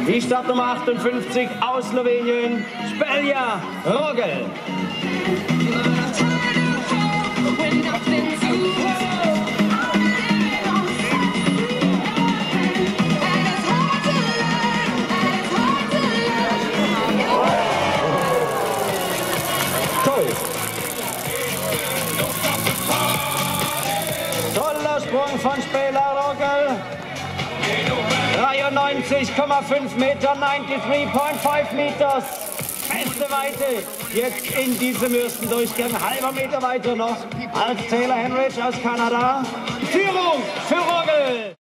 Die Startnummer 58 aus Slowenien, Spela Rogelj. Toller Sprung von Spela Rogelj. 93,5 Meter, 93,5 Meters. Beste Weite. Jetzt in diesem ersten Durchgang. Halber Meter weiter noch als Hinweis aus Kanada. Führung für Rogelj.